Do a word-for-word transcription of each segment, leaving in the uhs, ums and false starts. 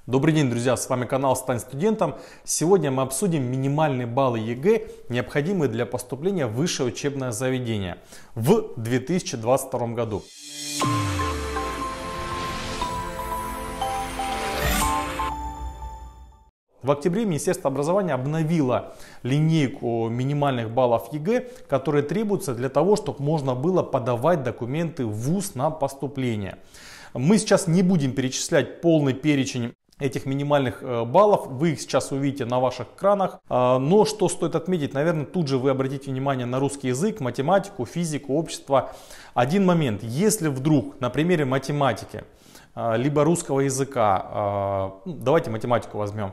Добрый день, друзья! С вами канал «Стань студентом». Сегодня мы обсудим минимальные баллы ЕГЭ, необходимые для поступления в высшее учебное заведение в две тысячи двадцать втором году. В октябре Министерство образования обновило линейку минимальных баллов ЕГЭ, которые требуются для того, чтобы можно было подавать документы в вуз на поступление. Мы сейчас не будем перечислять полный перечень этих минимальных баллов, вы их сейчас увидите на ваших экранах. Но что стоит отметить, наверное, тут же вы обратите внимание на русский язык, математику, физику, общество. Один момент, если вдруг на примере математики, либо русского языка, давайте математику возьмем,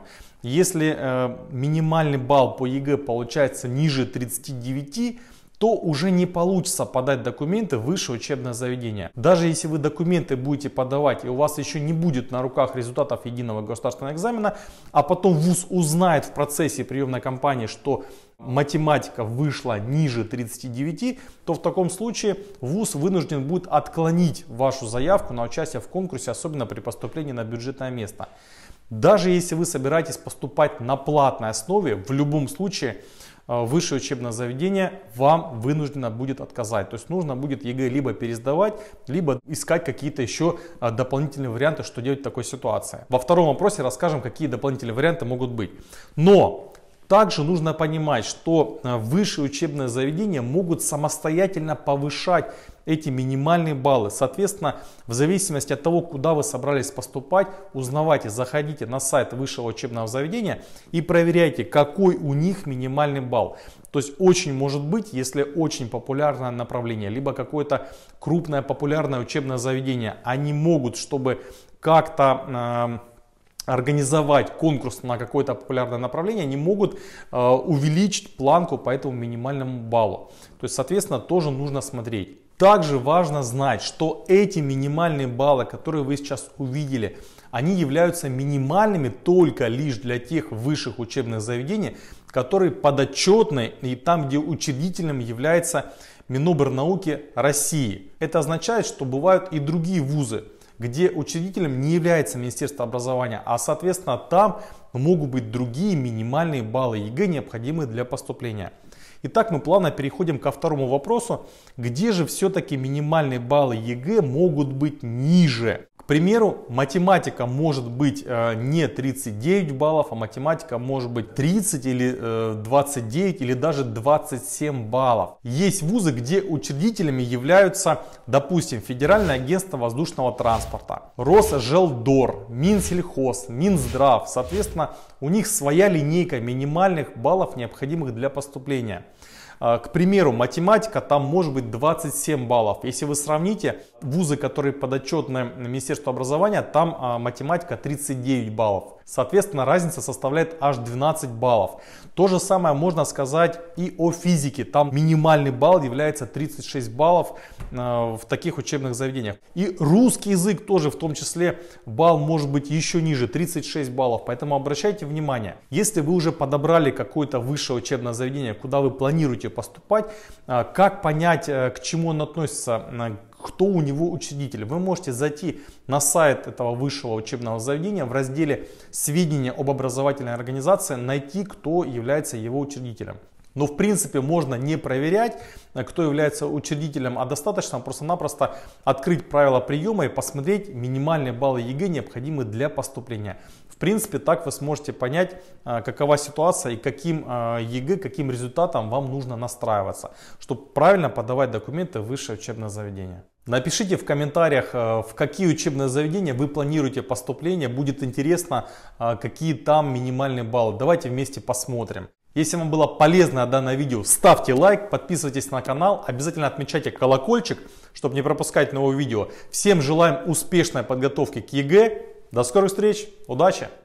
если минимальный балл по ЕГЭ получается ниже тридцати девяти, то уже не получится подать документы в высшее учебное заведение. Даже если вы документы будете подавать и у вас еще не будет на руках результатов единого государственного экзамена, а потом вуз узнает в процессе приемной кампании, что математика вышла ниже тридцати девяти, то в таком случае вуз вынужден будет отклонить вашу заявку на участие в конкурсе, особенно при поступлении на бюджетное место. Даже если вы собираетесь поступать на платной основе, в любом случае высшее учебное заведение вам вынуждено будет отказать. То есть нужно будет ЕГЭ либо пересдавать, либо искать какие-то еще дополнительные варианты, что делать в такой ситуации. Во втором вопросе расскажем, какие дополнительные варианты могут быть. Но также нужно понимать, что высшие учебные заведения могут самостоятельно повышать эти минимальные баллы. Соответственно, в зависимости от того, куда вы собрались поступать, узнавайте, заходите на сайт высшего учебного заведения и проверяйте, какой у них минимальный балл. То есть очень может быть, если очень популярное направление, либо какое-то крупное популярное учебное заведение, они могут, чтобы как-то э, организовать конкурс на какое-то популярное направление, они могут э, увеличить планку по этому минимальному баллу. То есть, соответственно, тоже нужно смотреть. Также важно знать, что эти минимальные баллы, которые вы сейчас увидели, они являются минимальными только лишь для тех высших учебных заведений, которые подотчетны и там, где учредителем является Минобрнауки России. Это означает, что бывают и другие вузы, где учредителем не является Министерство образования, а соответственно там могут быть другие минимальные баллы ЕГЭ, необходимые для поступления. Итак, мы плавно переходим ко второму вопросу, где же все-таки минимальные баллы ЕГЭ могут быть ниже. К примеру, математика может быть э, не тридцать девять баллов, а математика может быть тридцать или э, двадцать девять или даже двадцать семь баллов. Есть вузы, где учредителями являются, допустим, Федеральное агентство воздушного транспорта, Росжелдор, Минсельхоз, Минздрав. Соответственно, у них своя линейка минимальных баллов, необходимых для поступления. К примеру, математика там может быть двадцать семь баллов. Если вы сравните вузы, которые подотчетны Министерству образования, там математика тридцать девять баллов. Соответственно, разница составляет аж двенадцать баллов. То же самое можно сказать и о физике. Там минимальный балл является тридцать шесть баллов в таких учебных заведениях. И русский язык тоже в том числе балл может быть еще ниже, тридцать шесть баллов. Поэтому обращайте внимание, если вы уже подобрали какое-то высшее учебное заведение, куда вы планируете поступать, как понять, к чему он относится, кто у него учредитель. Вы можете зайти на сайт этого высшего учебного заведения, в разделе «Сведения об образовательной организации», найти, кто является его учредителем. Но в принципе можно не проверять, кто является учредителем, а достаточно просто-напросто открыть правила приема и посмотреть минимальные баллы ЕГЭ, необходимые для поступления. В принципе, так вы сможете понять, какова ситуация и каким ЕГЭ, каким результатом вам нужно настраиваться, чтобы правильно подавать документы в высшее учебное заведение. Напишите в комментариях, в какие учебные заведения вы планируете поступление. Будет интересно, какие там минимальные баллы. Давайте вместе посмотрим. Если вам было полезно данное видео, ставьте лайк, подписывайтесь на канал, обязательно отмечайте колокольчик, чтобы не пропускать новые видео. Всем желаем успешной подготовки к ЕГЭ. До скорых встреч, удачи!